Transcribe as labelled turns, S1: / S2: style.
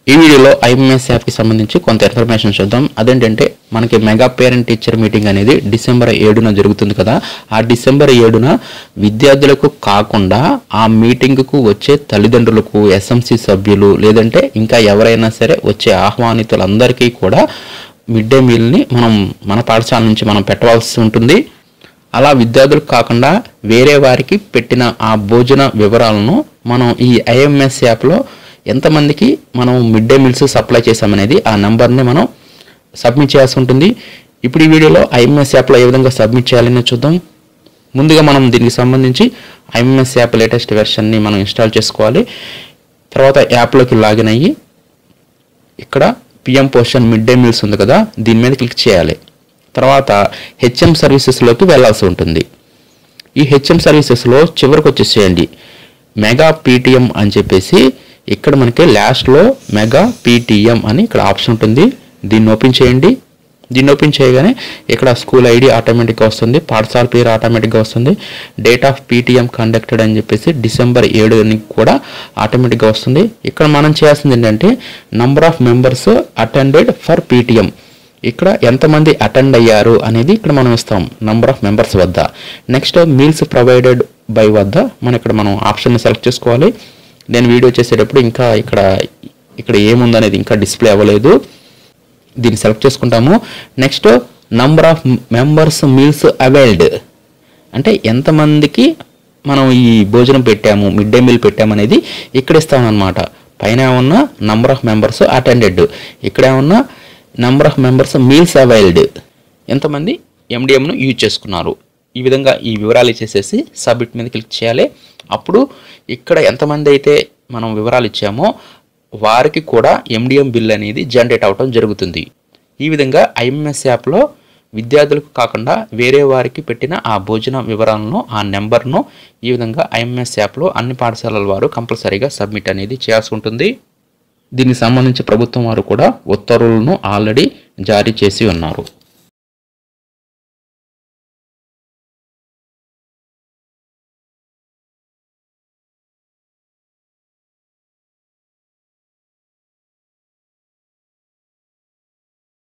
S1: ఈ వీడియోలో ఐఎంఎస్ యాప్కి సంబంధించి కొంత ఇన్ఫర్మేషన్ చూద్దాం. అదేంటంటే మనకి మెగా పేరెంట్ టీచర్ మీటింగ్ అనేది డిసెంబర్ 7న జరుగుతుంది కదా. ఆ డిసెంబర్ 7న విద్యార్థులకు కాకుండా ఆ మీటింగ్కు వచ్చే తల్లిదండ్రులకు, ఎస్ఎంసీ సభ్యులు, లేదంటే ఇంకా ఎవరైనా సరే వచ్చే ఆహ్వానితులందరికీ కూడా మిడ్ డే మీల్ని మన పాఠశాల నుంచి మనం పెట్టవలసి ఉంటుంది. అలా విద్యార్థులకు కాకుండా వేరే వారికి పెట్టిన ఆ భోజన వివరాలను మనం ఈ ఐఎంఎస్ యాప్లో ఎంతమందికి మనం మిడ్ డే మీల్స్ సప్లై చేసామనేది ఆ నెంబర్ని మనం సబ్మిట్ చేయాల్సి ఉంటుంది. ఇప్పుడు ఈ వీడియోలో ఐఎంఎస్ యాప్లో ఏ విధంగా సబ్మిట్ చేయాలని చూద్దాం. ముందుగా మనం దీనికి సంబంధించి ఐఎంఎస్ యాప్ లేటెస్ట్ వెర్షన్ని మనం ఇన్స్టాల్ చేసుకోవాలి. తర్వాత యాప్లోకి లాగిన్ అయ్యి ఇక్కడ PM Poshan mid day meals ఉంది కదా, దీని మీద క్లిక్ చేయాలి. తర్వాత హెచ్ఎం సర్వీసెస్లోకి వెళ్ళాల్సి ఉంటుంది. ఈ హెచ్ఎం సర్వీసెస్లో చివరికి వచ్చేసేయండి మెగా పీటీఎం అని చెప్పేసి ఇక్కడ మనకి లాస్ట్లో మెగా పీటీఎం అని ఇక్కడ ఆప్షన్ ఉంటుంది. దీన్ని ఓపెన్ చేయండి. దీన్ని ఓపెన్ చేయగానే ఇక్కడ స్కూల్ ఐడి ఆటోమేటిక్గా వస్తుంది, పాఠశాల పేరు ఆటోమేటిక్గా వస్తుంది, డేట్ ఆఫ్ పీటీఎం కండక్టెడ్ అని చెప్పేసి డిసెంబర్ 7 కూడా ఆటోమేటిక్గా వస్తుంది. ఇక్కడ మనం చేయాల్సింది ఏంటంటే number of members attended for PTM, ఇక్కడ ఎంతమంది అటెండ్ అయ్యారు అనేది ఇక్కడ మనం ఇస్తాం నంబర్ ఆఫ్ మెంబర్స్ వద్ద. నెక్స్ట్ మీల్స్ ప్రొవైడెడ్ బై వద్ద మనం ఆప్షన్ని సెలెక్ట్ చేసుకోవాలి. నేను వీడియో చేసేటప్పుడు ఇంకా ఇక్కడ ఏముందనేది ఇంకా డిస్ప్లే అవ్వలేదు, దీన్ని సెలెక్ట్ చేసుకుంటాము. Next number of members meals availed, అంటే ఎంతమందికి మనం ఈ భోజనం పెట్టాము, మిడ్ డే మీల్ పెట్టాము అనేది ఇక్కడ ఇస్తామన్నమాట. పైన ఉన్న నంబర్ ఆఫ్ మెంబర్స్ అటెండెడ్, ఇక్కడ ఉన్న number of members meals availed, ఎంతమంది ఎండిఎంను యూజ్ చేసుకున్నారు. ఈ విధంగా ఈ వివరాలు ఇచ్చేసేసి సబ్మిట్ మీద క్లిక్ చేయాలి. అప్పుడు ఇక్కడ ఎంతమంది అయితే మనం వివరాలు ఇచ్చామో వారికి కూడా ఎండిఎం బిల్ అనేది జనరేట్ అవడం జరుగుతుంది. ఈ విధంగా ఐఎంఎస్ యాప్లో విద్యార్థులకు కాకుండా వేరే వారికి పెట్టిన ఆ భోజన వివరాలను, ఆ నెంబర్ను ఈ విధంగా ఐఎంఎస్ యాప్లో అన్ని పాఠశాలల వారు కంపల్సరీగా సబ్మిట్ అనేది చేయాల్సి ఉంటుంది. దీనికి సంబంధించి ప్రభుత్వం వారు కూడా ఉత్తర్వులను ఆల్రెడీ జారీ చేసి ఉన్నారు.